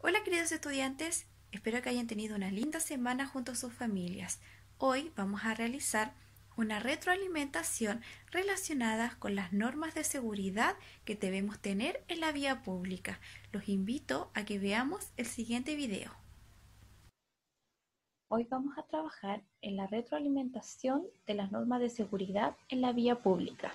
Hola queridos estudiantes, espero que hayan tenido una linda semana junto a sus familias. Hoy vamos a realizar una retroalimentación relacionada con las normas de seguridad que debemos tener en la vía pública. Los invito a que veamos el siguiente video. Hoy vamos a trabajar en la retroalimentación de las normas de seguridad en la vía pública.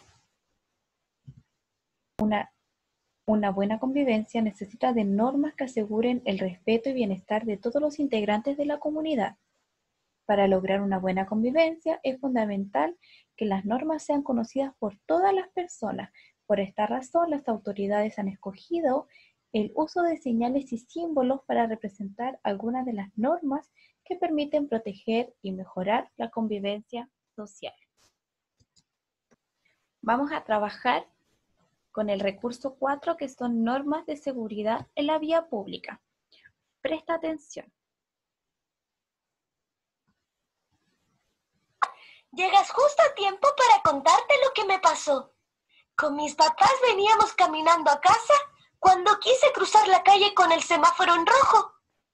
Una buena convivencia necesita de normas que aseguren el respeto y bienestar de todos los integrantes de la comunidad. Para lograr una buena convivencia es fundamental que las normas sean conocidas por todas las personas. Por esta razón, las autoridades han escogido el uso de señales y símbolos para representar algunas de las normas que permiten proteger y mejorar la convivencia social. Vamos a trabajar con el recurso 4, que son normas de seguridad en la vía pública. Presta atención. Llegas justo a tiempo para contarte lo que me pasó. Con mis papás veníamos caminando a casa cuando quise cruzar la calle con el semáforo en rojo.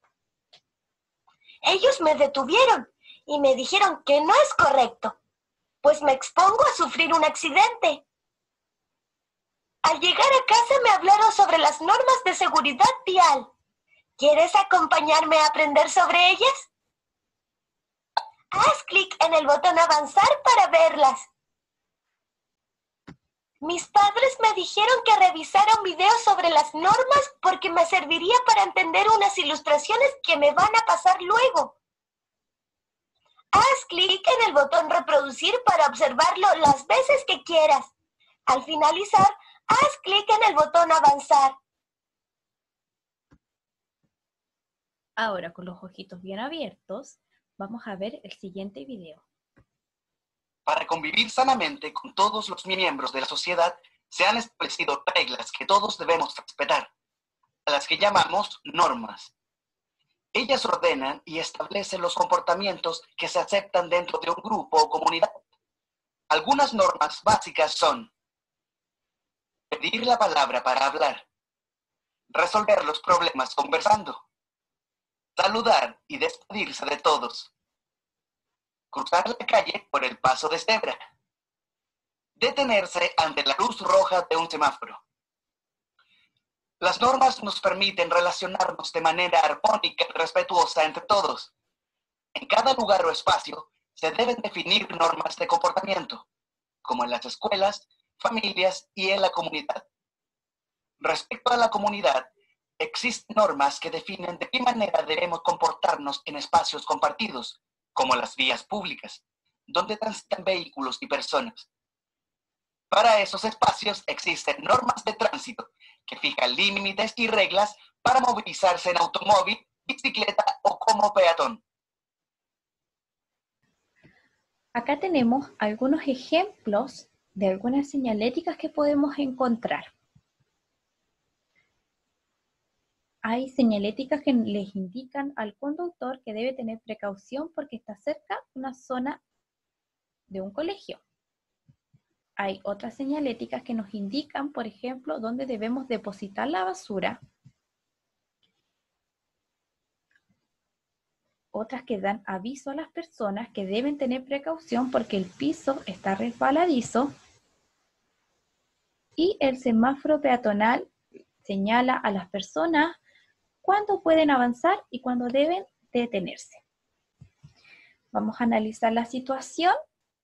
Ellos me detuvieron y me dijeron que no es correcto, pues me expongo a sufrir un accidente. Al llegar a casa me hablaron sobre las normas de seguridad vial. ¿Quieres acompañarme a aprender sobre ellas? Haz clic en el botón avanzar para verlas. Mis padres me dijeron que revisara un video sobre las normas porque me serviría para entender unas ilustraciones que me van a pasar luego. Haz clic en el botón reproducir para observarlo las veces que quieras. Al finalizar, haz clic en el botón avanzar. Ahora, con los ojitos bien abiertos, vamos a ver el siguiente video. Para convivir sanamente con todos los miembros de la sociedad, se han establecido reglas que todos debemos respetar, a las que llamamos normas. Ellas ordenan y establecen los comportamientos que se aceptan dentro de un grupo o comunidad. Algunas normas básicas son: pedir la palabra para hablar, resolver los problemas conversando, saludar y despedirse de todos, cruzar la calle por el paso de cebra, detenerse ante la luz roja de un semáforo. Las normas nos permiten relacionarnos de manera armónica y respetuosa entre todos. En cada lugar o espacio se deben definir normas de comportamiento, como en las escuelas, familias y en la comunidad. Respecto a la comunidad, existen normas que definen de qué manera debemos comportarnos en espacios compartidos, como las vías públicas, donde transitan vehículos y personas. Para esos espacios existen normas de tránsito que fijan límites y reglas para movilizarse en automóvil, bicicleta o como peatón. Acá tenemos algunos ejemplos de algunas señaléticas que podemos encontrar. Hay señaléticas que les indican al conductor que debe tener precaución porque está cerca de una zona de un colegio. Hay otras señaléticas que nos indican, por ejemplo, dónde debemos depositar la basura. Otras que dan aviso a las personas que deben tener precaución porque el piso está resbaladizo. Y el semáforo peatonal señala a las personas cuándo pueden avanzar y cuándo deben detenerse. Vamos a analizar la situación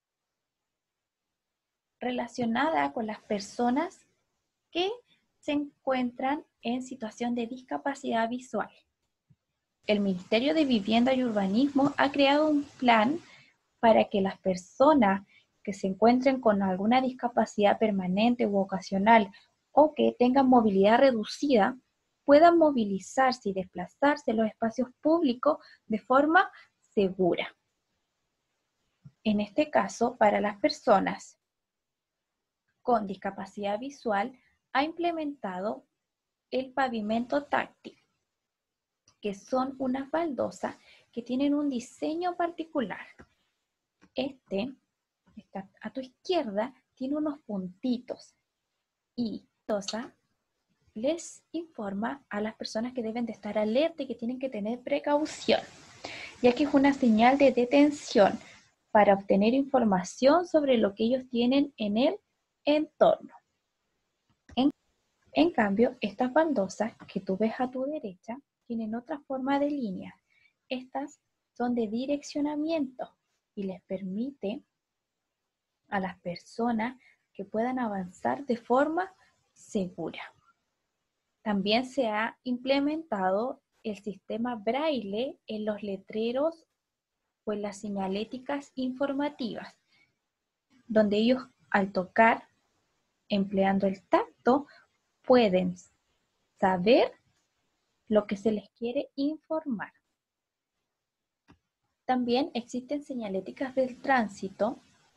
relacionada con las personas que se encuentran en situación de discapacidad visual. El Ministerio de Vivienda y Urbanismo ha creado un plan para que las personas que se encuentren con alguna discapacidad permanente u ocasional o que tengan movilidad reducida puedan movilizarse y desplazarse en los espacios públicos de forma segura. En este caso, para las personas con discapacidad visual, ha implementado el pavimento táctil, que son unas baldosas que tienen un diseño particular. Este está a tu izquierda, tiene unos puntitos y les informa a las personas que deben de estar alerta y que tienen que tener precaución, ya que es una señal de detención para obtener información sobre lo que ellos tienen en el entorno. En cambio, estas baldosas que tú ves a tu derecha tienen otra forma de línea. Estas son de direccionamiento y les permite a las personas que puedan avanzar de forma segura. También se ha implementado el sistema braille en los letreros o en las señaléticas informativas, donde ellos al tocar, empleando el tacto, pueden saber lo que se les quiere informar. También existen señaléticas del tránsito,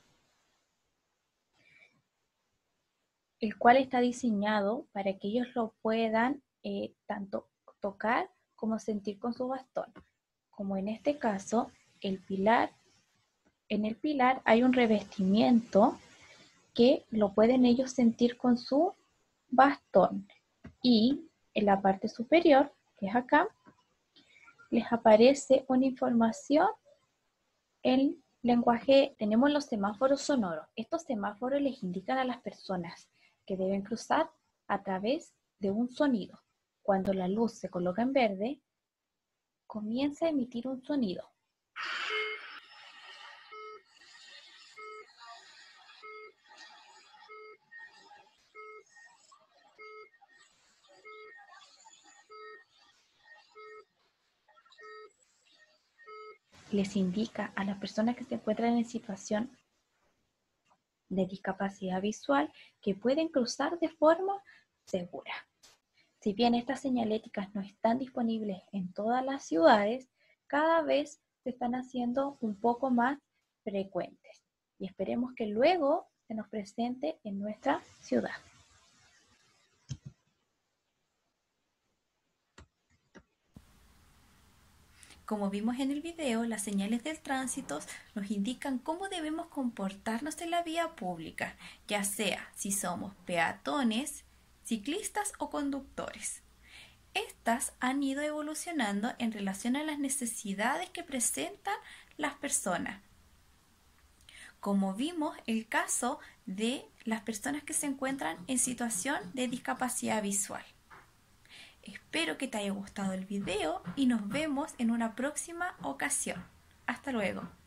el cual está diseñado para que ellos lo puedan tanto tocar como sentir con su bastón. Como en este caso, en el pilar hay un revestimiento que lo pueden ellos sentir con su bastón. Y en la parte superior, que es acá, les aparece una información en lenguaje. Tenemos los semáforos sonoros. Estos semáforos les indican a las personas que deben cruzar a través de un sonido. Cuando la luz se coloca en verde, comienza a emitir un sonido. Les indica a las personas que se encuentran en situación de discapacidad visual que pueden cruzar de forma segura. Si bien estas señaléticas no están disponibles en todas las ciudades, cada vez se están haciendo un poco más frecuentes y esperemos que luego se nos presente en nuestra ciudad. Como vimos en el video, las señales del tránsito nos indican cómo debemos comportarnos en la vía pública, ya sea si somos peatones, ciclistas o conductores. Estas han ido evolucionando en relación a las necesidades que presentan las personas. Como vimos el caso de las personas que se encuentran en situación de discapacidad visual. Espero que te haya gustado el video y nos vemos en una próxima ocasión. Hasta luego.